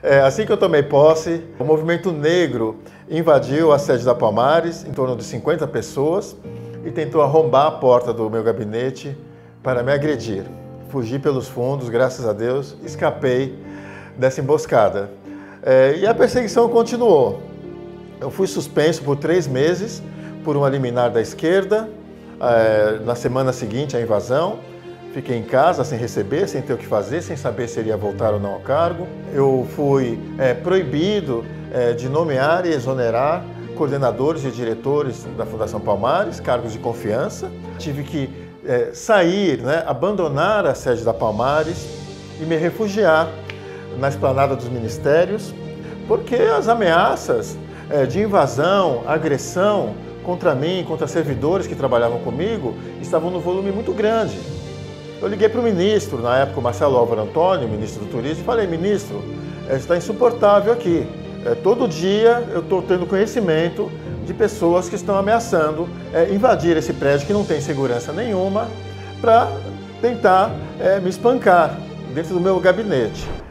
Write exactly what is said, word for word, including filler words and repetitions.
É, assim que eu tomei posse, o movimento negro invadiu a sede da Palmares, em torno de cinquenta pessoas, e tentou arrombar a porta do meu gabinete para me agredir. Fugi pelos fundos, graças a Deus, escapei dessa emboscada. É, e a perseguição continuou. Eu fui suspenso por três meses por uma liminar da esquerda. É, na semana seguinte à invasão, fiquei em casa sem receber, sem ter o que fazer, sem saber se iria voltar ou não ao cargo. Eu fui é, proibido é, de nomear e exonerar coordenadores e diretores da Fundação Palmares, cargos de confiança. Tive que é, sair, né, abandonar a sede da Palmares e me refugiar na esplanada dos ministérios, porque as ameaças é, de invasão, agressão contra mim, contra servidores que trabalhavam comigo, estavam no volume muito grande. Eu liguei para o ministro, na época o Marcelo Álvaro Antônio, ministro do Turismo, e falei: ministro, está insuportável aqui. É, todo dia eu estou tendo conhecimento de pessoas que estão ameaçando é, invadir esse prédio que não tem segurança nenhuma para tentar é, me espancar dentro do meu gabinete.